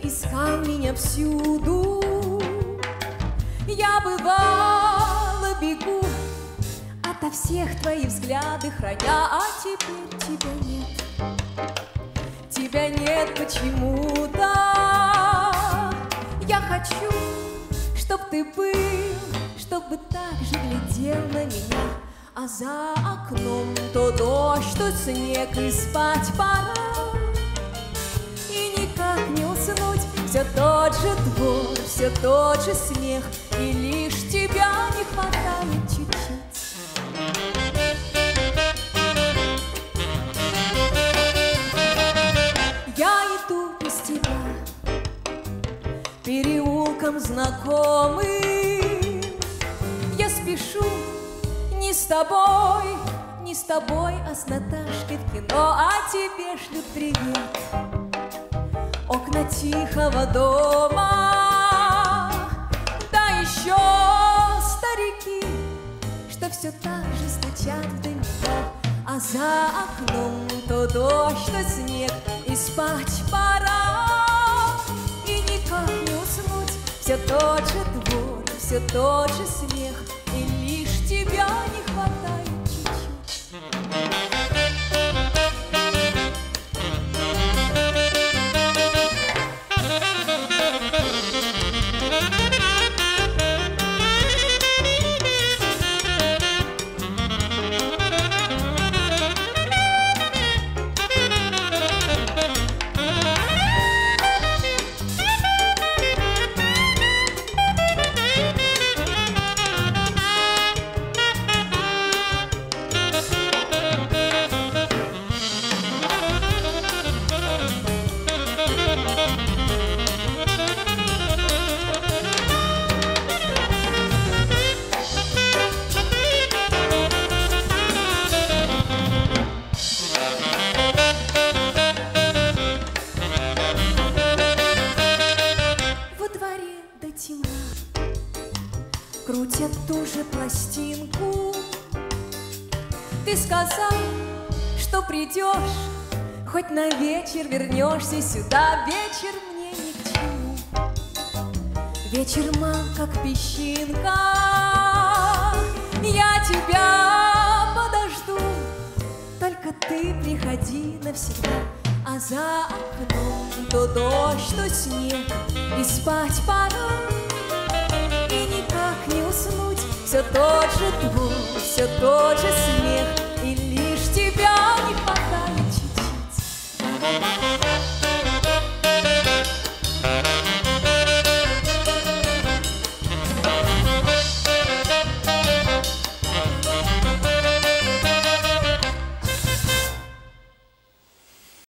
искал меня всюду. Я бывало бегу ото всех твои взгляды храня, а теперь тебя нет. Тебя нет почему-то. Я хочу, чтоб ты был, чтобы так же глядел на меня. А за окном то дождь, то снег, и спать пора. И никак не уснуть, все тот же двор, все тот же смех, и лишь тебя не хватает чуть-чуть. Я иду без тебя переулком знакомым. Я спешу не с тобой, не с тобой, а с Наташкой в кино, а тебе шлют привет окна тихого дома. Да еще старики, что все так же стучат в домино. А за окном то дождь, то снег, и спать пора. И никак не уснуть, все тот же двор, все тот же смех, и лишь тебя не хватает чуть-чуть. Крутят ту же пластинку. Ты сказал, что придешь, хоть на вечер вернешься сюда. Вечер мне ни к чему. Вечер мал, как песчинка. Я тебя подожду, только ты приходи навсегда. А за окном то дождь, то снег, и спать пора. И никак не уснуть, все тот же двор, все тот же смех, и лишь тебя не хватает чуть-чуть.